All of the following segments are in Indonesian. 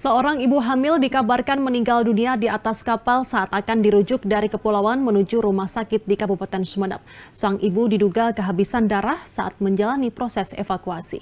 Seorang ibu hamil dikabarkan meninggal dunia di atas kapal saat akan dirujuk dari kepulauan menuju rumah sakit di Kabupaten Sumeneb. Sang ibu diduga kehabisan darah saat menjalani proses evakuasi.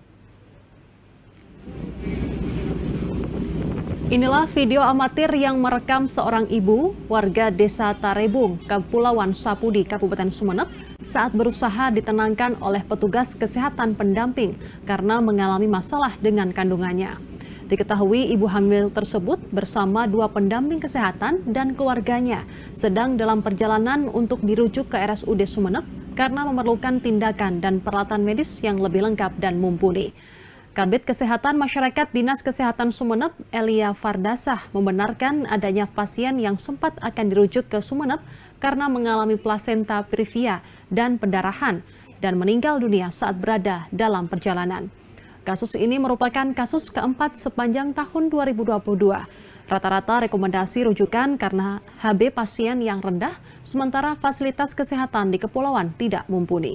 Inilah video amatir yang merekam seorang ibu warga desa Tarebung, Kepulauan Sapudi, Kabupaten Sumeneb saat berusaha ditenangkan oleh petugas kesehatan pendamping karena mengalami masalah dengan kandungannya. Diketahui ibu hamil tersebut bersama dua pendamping kesehatan dan keluarganya sedang dalam perjalanan untuk dirujuk ke RSUD Sumeneb karena memerlukan tindakan dan peralatan medis yang lebih lengkap dan mumpuni. Kabid Kesehatan Masyarakat Dinas Kesehatan Sumeneb, Elia Fardasah, membenarkan adanya pasien yang sempat akan dirujuk ke Sumeneb karena mengalami plasenta previa dan pendarahan dan meninggal dunia saat berada dalam perjalanan. Kasus ini merupakan kasus keempat sepanjang tahun 2022. Rata-rata rekomendasi rujukan karena HB pasien yang rendah, sementara fasilitas kesehatan di kepulauan tidak mumpuni.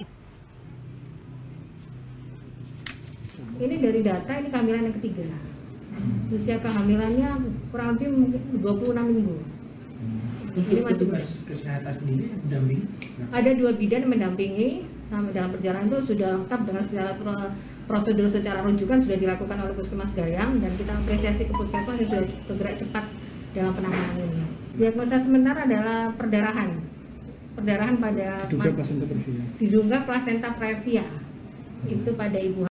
Ini dari data, ini kehamilan yang ketiga. Usia kehamilannya kurang lebih mungkin 26 minggu. Untuk petugas kesehatan sendiri mendampingi? Ada dua bidan yang mendampingi sampai dalam perjalanan itu sudah lengkap dengan segala prosedur secara rujukan sudah dilakukan oleh Puskesmas Gayam, dan kita apresiasi ke Puskesmas yang sudah bergerak cepat dalam penanganan ini. Diagnosa sementara adalah perdarahan pada diduga plasenta previa. Diduga plasenta previa itu pada ibu